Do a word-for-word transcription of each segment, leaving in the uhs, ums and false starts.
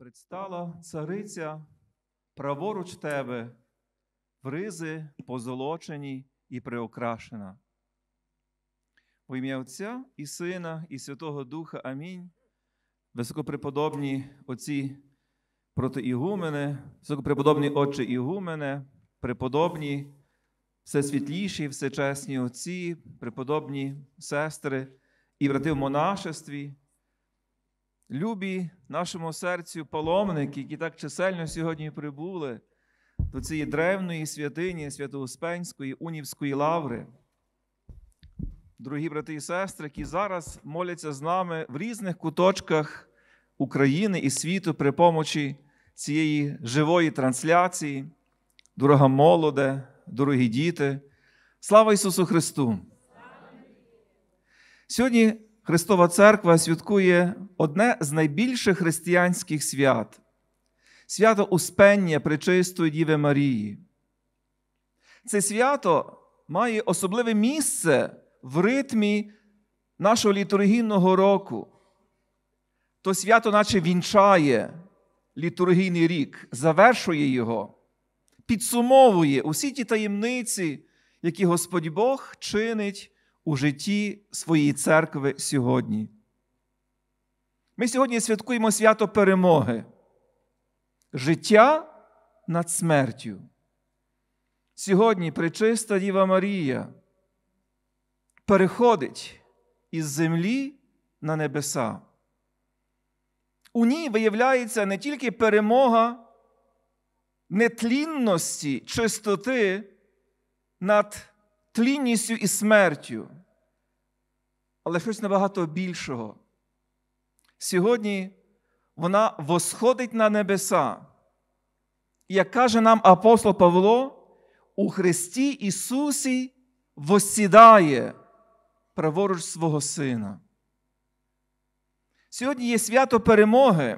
Предстала цариця праворуч тебе, в ризи позолочені і приокрашена. Во ім'я Отця і Сина, і Святого Духа. Амінь. Високопреподобні отці протоігумени, високопреподобні отче ігумене, преподобні, всесвітліші, всечесні отці, преподобні сестри і брати в монашестві, любі нашому серцю паломники, які так чисельно сьогодні прибули до цієї древньої святині Свято-Успенської Унівської лаври. Дорогі брати і сестри, які зараз моляться з нами в різних куточках України і світу при помочі цієї живої трансляції. Дорога молоде, дорогі діти, слава Ісусу Христу! Сьогодні Христова Церква святкує одне з найбільших християнських свят – свято Успення Пречистої Діви Марії. Це свято має особливе місце в ритмі нашого літургійного року. То свято наче вінчає літургійний рік, завершує його, підсумовує усі ті таємниці, які Господь Бог чинить у житті своєї церкви сьогодні. Ми сьогодні святкуємо свято перемоги. Життя над смертю. Сьогодні Пречиста Діва Марія переходить із землі на небеса. У ній виявляється не тільки перемога нетлінності, чистоти над тлінністю і смертю, але щось набагато більшого. Сьогодні вона восходить на небеса. І, як каже нам апостол Павло, у Христі Ісусі воссідає праворуч свого Сина. Сьогодні є свято перемоги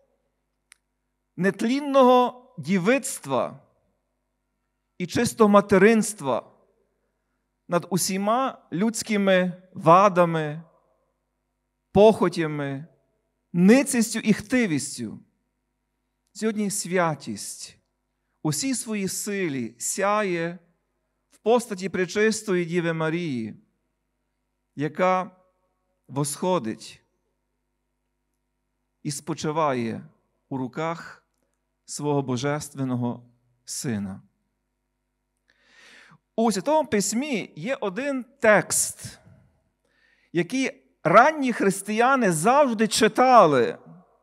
нетлінного дівицтва і чистого материнства над усіма людськими вадами, похотями, ницістю і хтивістю. Сьогодні святість у всій своїй силі сяє в постаті Пречистої Діви Марії, яка восходить і спочиває у руках свого Божественного Сина. У Святому Письмі є один текст, який ранні християни завжди читали,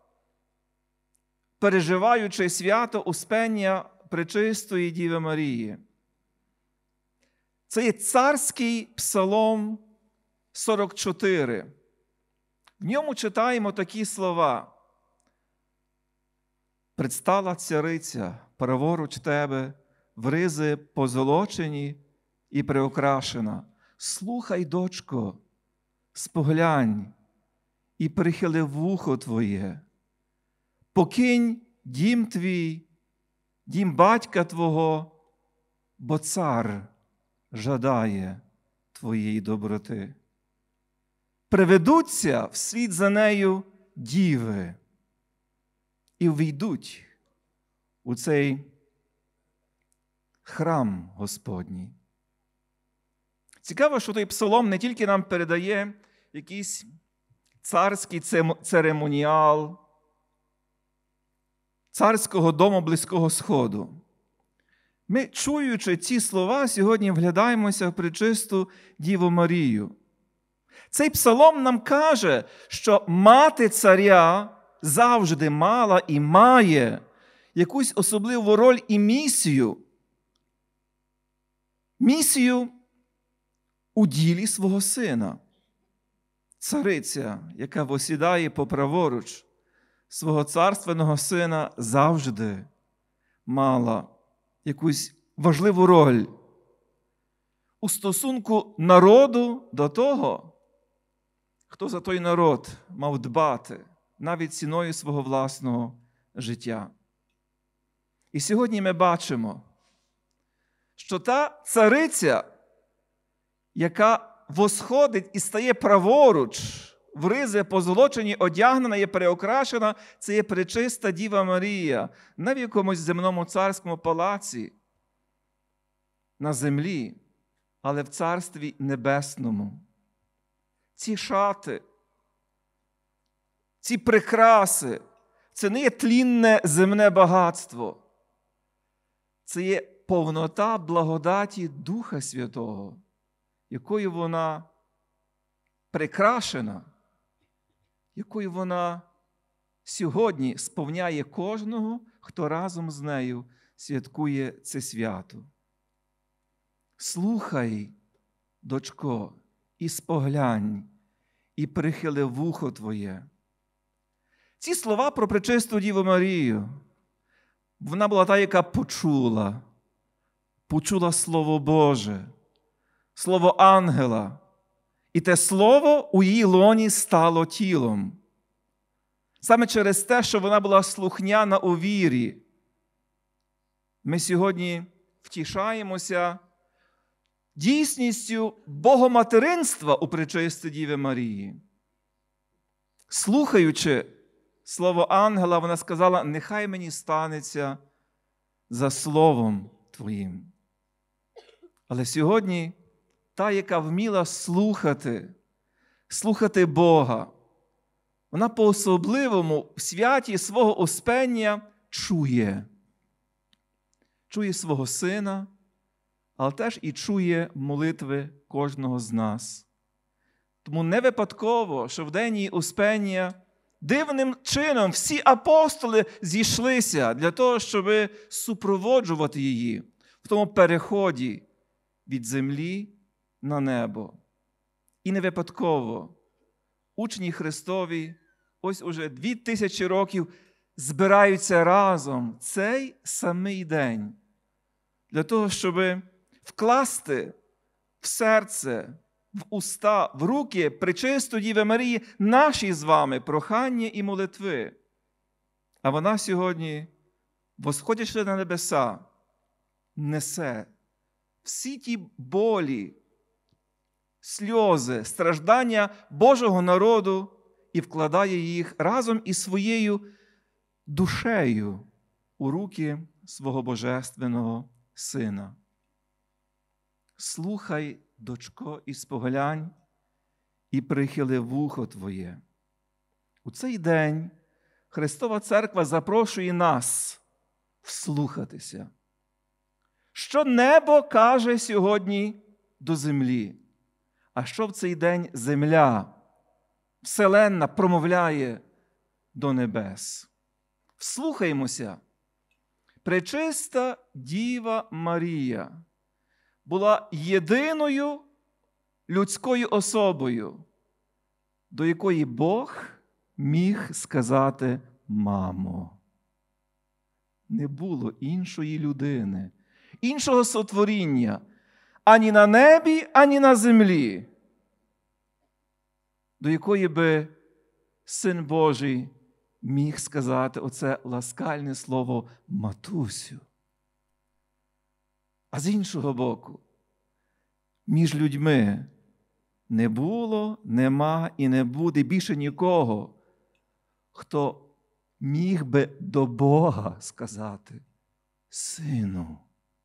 переживаючи свято Успення Пречистої Діви Марії. Це є царський псалом сорок чотири. В ньому читаємо такі слова. «Предстала цариця праворуч тебе, в ризи позолочені і приокрашена. Слухай, дочко, споглянь і прихили вухо твоє. Покинь дім твій, дім батька твого, бо цар жадає твоєї доброти. Приведуться вслід за нею діви і ввійдуть у цей храм Господній». Цікаво, що той псалом не тільки нам передає якийсь царський церемоніал царського дому Близького Сходу. Ми, чуючи ці слова, сьогодні вглядаємося в Пречисту Діву Марію. Цей псалом нам каже, що мати царя завжди мала і має якусь особливу роль і місію. Місію у ділі свого сина. Цариця, яка восідає по праворуч свого царственного сина, завжди мала якусь важливу роль у стосунку народу до того, хто за той народ мав дбати, навіть ціною свого власного життя. І сьогодні ми бачимо, що та цариця, яка восходить і стає праворуч в ризи позолочені, одягнена і переокрашена, це є пречиста Діва Марія. Не в якомусь земному царському палаці, на землі, але в Царстві Небесному. Ці шати, ці прикраси, це не є тлінне земне багатство. Це є повнота благодаті Духа Святого, якою вона прикрашена, якою вона сьогодні сповняє кожного, хто разом з нею святкує це свято. Слухай, дочко, і споглянь, і прихили вухо твоє. Ці слова про пречисту Діву Марію, вона була та, яка почула, почула Слово Боже, Слово ангела, і те Слово у її лоні стало тілом. Саме через те, що вона була слухняна у вірі, ми сьогодні втішаємося дійсністю богоматеринства у пречистій Діві Марії. Слухаючи слово ангела, вона сказала: «Нехай мені станеться за словом Твоїм». Але сьогодні та, яка вміла слухати, слухати Бога, вона по-особливому в святі свого успення чує. Чує свого Сина, але теж і чує молитви кожного з нас. Тому не випадково, що в день її успення дивним чином всі апостоли зійшлися для того, щоб супроводжувати її в тому переході від землі на небо. І не випадково учні Христові ось уже дві тисячі років збираються разом цей самий день для того, щоб вкласти в серце, в уста, в руки пречистої Діви Марії наші з вами прохання і молитви. А вона сьогодні, восходячи на небеса, несе всі ті болі, сльози, страждання Божого народу і вкладає їх разом із своєю душею у руки свого Божественного Сина. Слухай, дочко, і споглянь, і прихили вухо твоє. У цей день Христова Церква запрошує нас вслухатися. Що небо каже сьогодні до землі, а що в цей день земля, вселенна промовляє до небес. Вслухаємося. Пречиста Діва Марія була єдиною людською особою, до якої Бог міг сказати «мамо». Не було іншої людини, іншого сотворіння, ані на небі, ані на землі, до якої би Син Божий міг сказати оце ласкальне слово «матусю». А з іншого боку, між людьми не було, нема і не буде більше нікого, хто міг би до Бога сказати «Сину,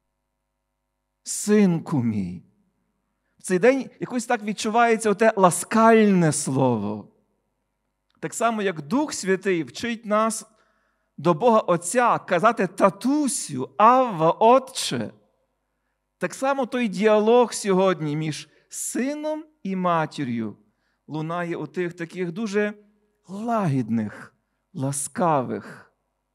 синку мій». В цей день якось так відчувається оте ласкальне слово. Так само, як Дух Святий вчить нас до Бога Отця казати «татусю», «авва, Отче». Так само той діалог сьогодні між сином і матір'ю лунає у тих таких дуже лагідних, ласкавих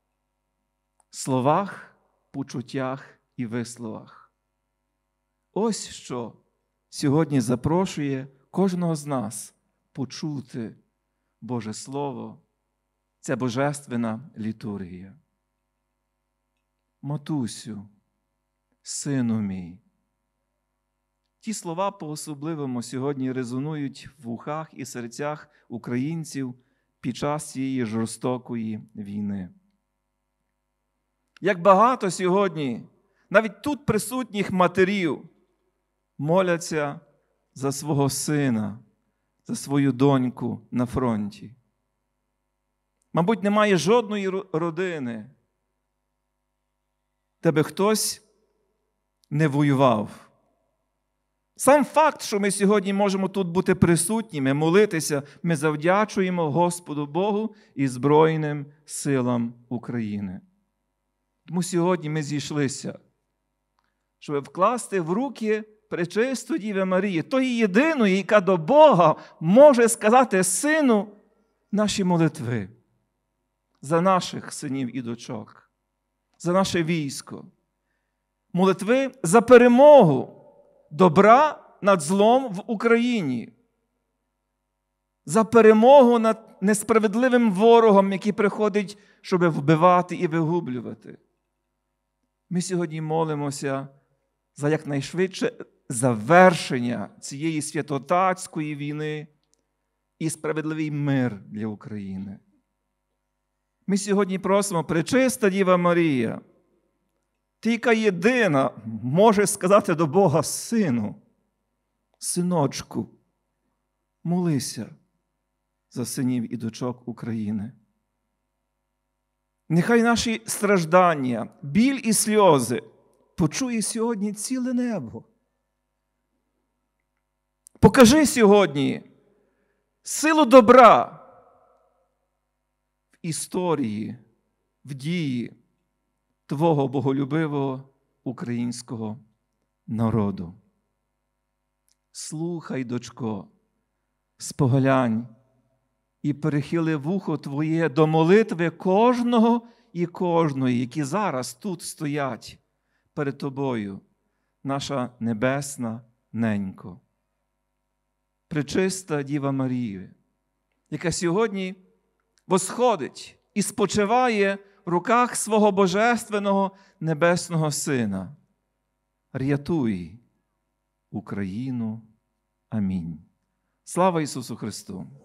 словах, почуттях і висловах. Ось що сьогодні запрошує кожного з нас почути Боже Слово, ця божественна літургія. Матусю, сину мій. Ті слова по-особливому сьогодні резонують в вухах і серцях українців під час цієї жорстокої війни. Як багато сьогодні, навіть тут присутніх матерів, моляться за свого сина, за свою доньку на фронті. Мабуть, немає жодної родини, де би хтось не воював. Сам факт, що ми сьогодні можемо тут бути присутніми, молитися, ми завдячуємо Господу Богу і Збройним силам України. Тому сьогодні ми зійшлися, щоб вкласти в руки пречисту Діви Марії, тої єдиної, яка до Бога може сказати Сину наші молитви за наших синів і дочок, за наше військо. Молитви за перемогу добра над злом в Україні, за перемогу над несправедливим ворогом, який приходить, щоб вбивати і вигублювати. Ми сьогодні молимося за якнайшвидше завершення цієї святотатської війни і справедливий мир для України. Ми сьогодні просимо, пречиста Діва Марія, ти, яка єдина може сказати до Бога Сину, синочку, молися за синів і дочок України. Нехай наші страждання, біль і сльози почує сьогодні ціле небо. Покажи сьогодні силу добра в історії, в дії Твого боголюбивого українського народу. Слухай, дочко, споглянь і перехили вухо Твоє до молитви кожного і кожної, які зараз тут стоять перед Тобою, наша небесна ненько. Пречиста Діва Марія, яка сьогодні восходить і спочиває в руках свого Божественного Небесного Сина. Рятуй Україну. Амінь. Слава Ісусу Христу!